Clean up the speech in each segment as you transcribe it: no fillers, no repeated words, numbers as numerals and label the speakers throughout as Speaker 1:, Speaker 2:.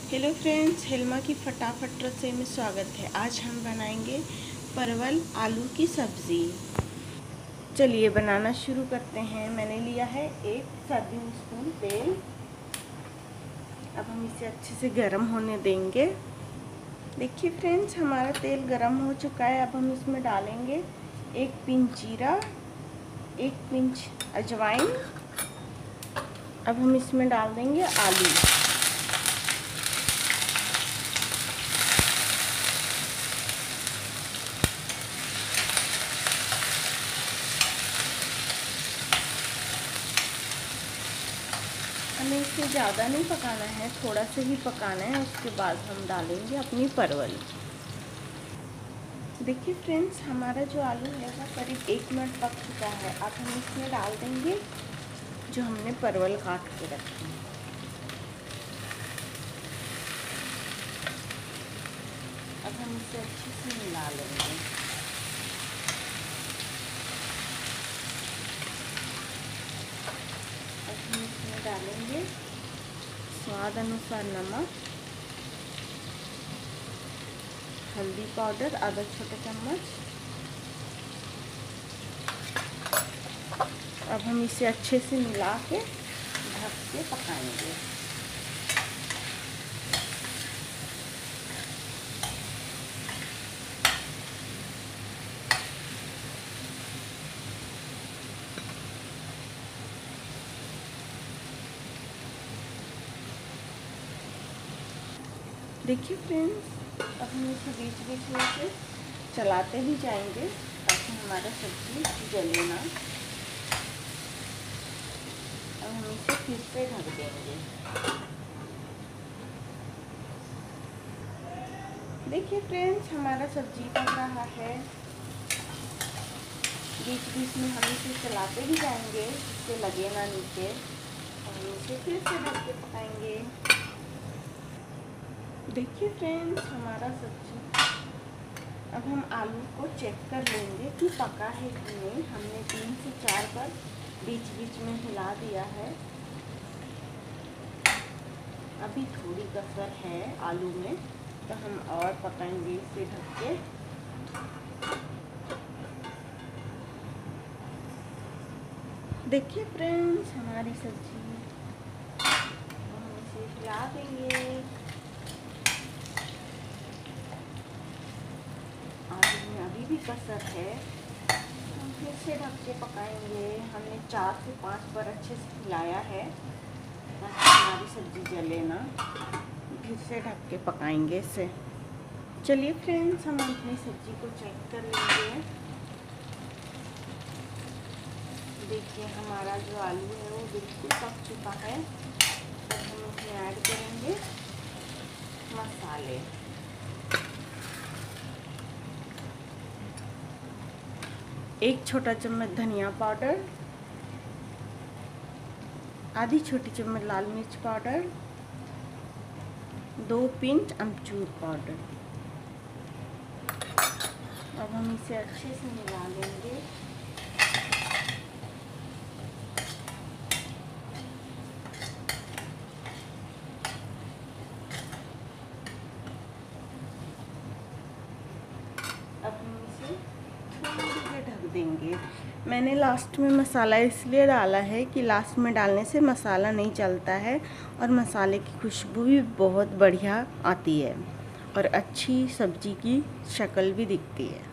Speaker 1: Hello friends, हेलमा की फटाफट रसोई में स्वागत है। आज हम बनाएंगे परवल आलू की सब्ज़ी। चलिए बनाना शुरू करते हैं। मैंने लिया है 1 सर्विंग स्पून तेल। अब हम इसे अच्छे से गर्म होने देंगे। देखिए फ्रेंड्स, हमारा तेल गर्म हो चुका है। अब हम इसमें डालेंगे 1 पिंच जीरा, 1 पिंच अजवाइन। अब हम इसमें डाल देंगे आलू। हमें इसे ज़्यादा नहीं पकाना है, थोड़ा सा ही पकाना है। उसके बाद हम डालेंगे अपनी परवल। देखिए फ्रेंड्स, हमारा जो आलू है वो करीब 1 मिनट पक चुका है। अब हम इसमें डाल देंगे जो हमने परवल काट के रखे हैं। अब हम इसे अच्छे से मिला लेंगे। अब हम इसमें डालेंगे स्वाद अनुसार नमक, हल्दी पाउडर आधा छोटा चम्मच। अब हम इसे अच्छे से मिला के ढक के पकाएंगे। देखिए फ्रेंड्स, अब हम इसे बीच बीच में से चलाते ही जाएंगे ताकि हमारा सब्जी जले ना। अब हम इसे फिर से ढक देंगे। देखिए फ्रेंड्स, हमारा सब्जी पक रहा है। बीच बीच में हम इसे चलाते ही जाएंगे, इससे लगे ना नीचे। और हम इसे फिर से ढक के पकाएंगे। देखिए फ्रेंड्स, हमारा सब्जी, अब हम आलू को चेक कर लेंगे कि पका है कि नहीं। हमने 3 से 4 बार बीच बीच में हिला दिया है। अभी थोड़ी कसर है आलू में, तो हम और पकाएंगे इसे ढक के। देखिए फ्रेंड्स, हमारी सब्जी, हम इसे हिला देंगे। आलू में अभी भी कसर है, हम फिर से ढक के पकाएंगे। हमने 4 से 5 बार अच्छे से हिलाया है ताकि हमारी सब्जी जले ना। फिर से ढक के पकाएंगे इसे। चलिए फ्रेंड्स, हम अपनी सब्जी को चेक कर लेंगे। देखिए, हमारा जो आलू है वो बिल्कुल पक चुका है। अब हम इसमें ऐड करेंगे मसाले। एक छोटा चम्मच धनिया पाउडर, आधी छोटी चम्मच लाल मिर्च पाउडर, 2 पिंच अमचूर पाउडर। अब हम इसे अच्छे से मिला लेंगे। अब हम इसे थोड़ी देर ढक देंगे। मैंने लास्ट में मसाला इसलिए डाला है कि लास्ट में डालने से मसाला नहीं चलता है और मसाले की खुशबू भी बहुत बढ़िया आती है और अच्छी सब्जी की शक्ल भी दिखती है।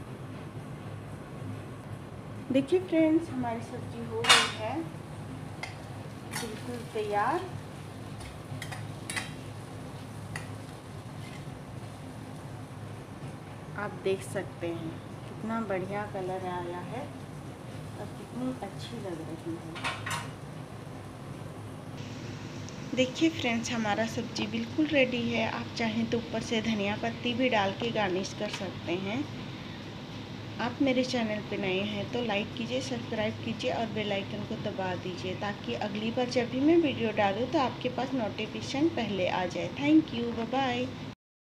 Speaker 1: देखिए फ्रेंड्स, हमारी सब्जी हो गई है बिल्कुल तैयार। आप देख सकते हैं कितना बढ़िया कलर आया है और कितनी अच्छी लग रही है। देखिए फ्रेंड्स, हमारा सब्जी बिल्कुल रेडी है। आप चाहें तो ऊपर से धनिया पत्ती भी डाल के गार्निश कर सकते हैं। आप मेरे चैनल पे नए हैं तो लाइक कीजिए, सब्सक्राइब कीजिए और बेल आइकन को दबा दीजिए ताकि अगली बार जब भी मैं वीडियो डालूँ तो आपके पास नोटिफिकेशन पहले आ जाए। Thank you, bye bye.